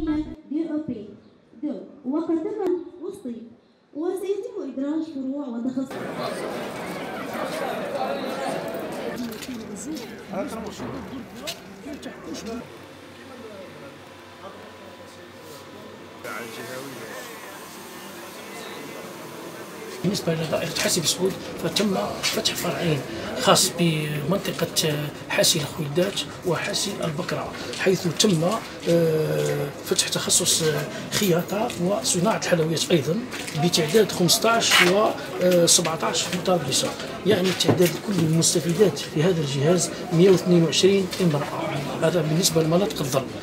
الثانية DOP وقد تم وسطي وسيتم إدراج فروع وتخصص. بالنسبة لدائرة حاسي بسعود فتم فتح فرعين خاص بمنطقة حاسي الخويلدات وحاسي البكرة، حيث تم فتح تخصص خياطة وصناعة الحلويات أيضا بتعداد 15 و 17 متربصة، يعني تعداد كل المستفيدات في هذا الجهاز 122 امرأة. هذا بالنسبة لمناطق الظل.